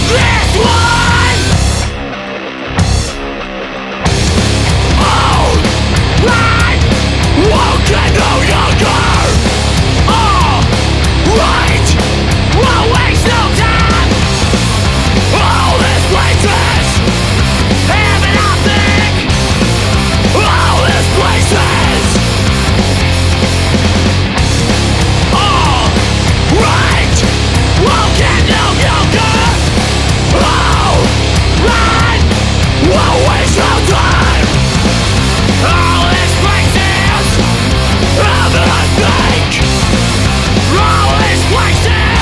This one! Oh, right! Won't get no younger! All right! Won't waste no time! All this places have nothing! All this places all right! Won't get no younger! All right! Won't waste no time! All this places have nothing! All these places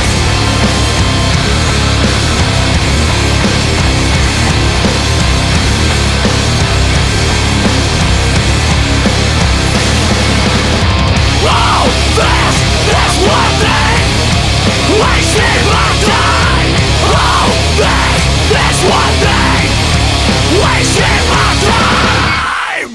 all this one thing wasting my time. All this one thing wasting my time.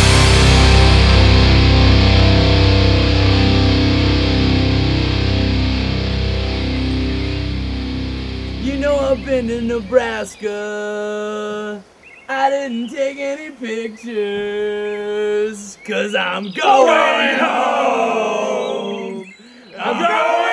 You know I've been to Nebraska. I didn't take any pictures, 'cause I'm going home. I'm going